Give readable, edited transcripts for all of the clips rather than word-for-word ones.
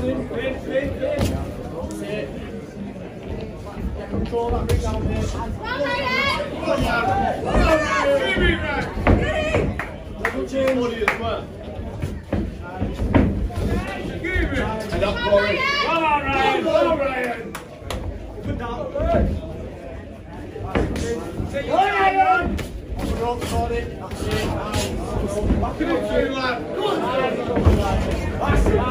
Control that big down there. Double change. Body as well. And up, Corey. Come on, Ryan. Come on, Ryan. Good down. Go, Ryan. On the rope, got it. That's it. Back it up, too, lad. Go on, Ryan. That's it.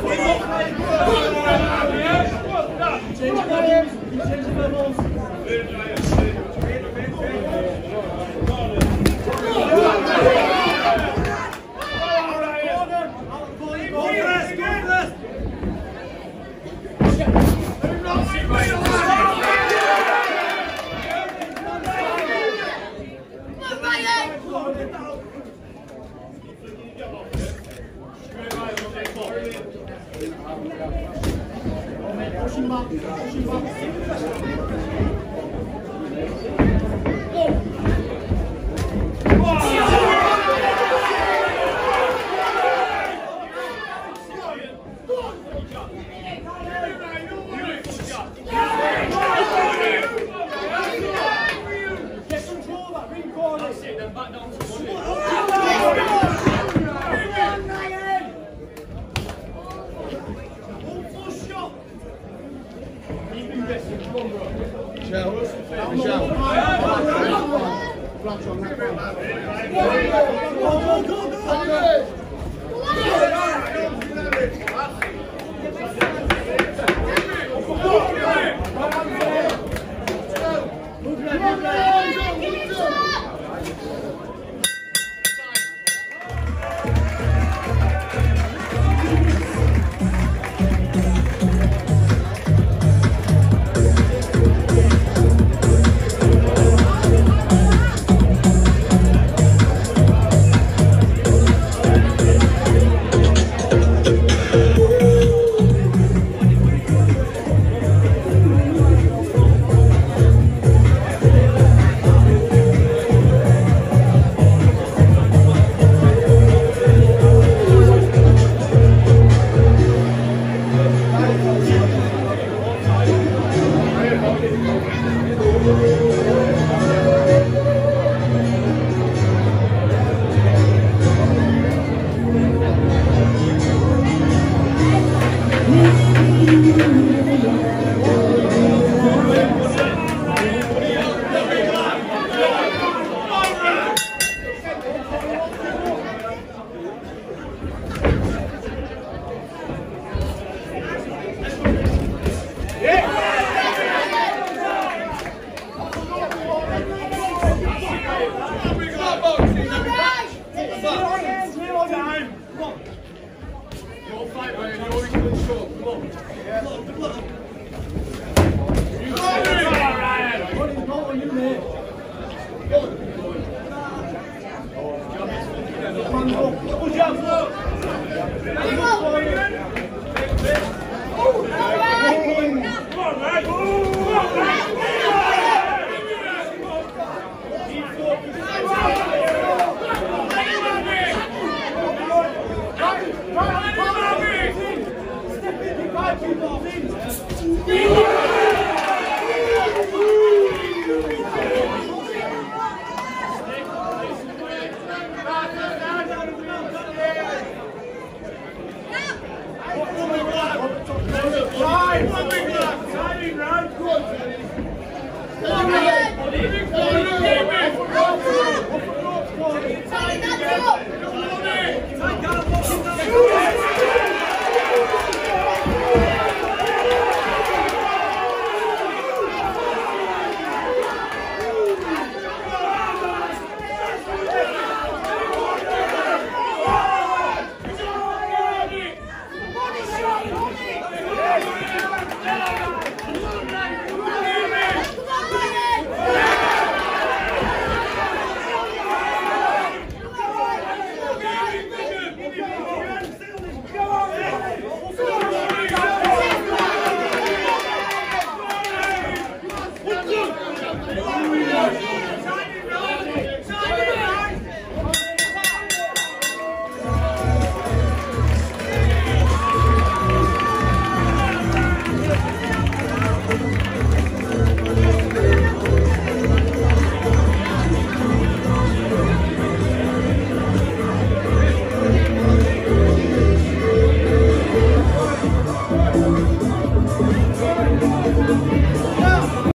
Change levels. Change levels. Pushing back, pushing back. Get control of that ring corner. That's it, then back down to one.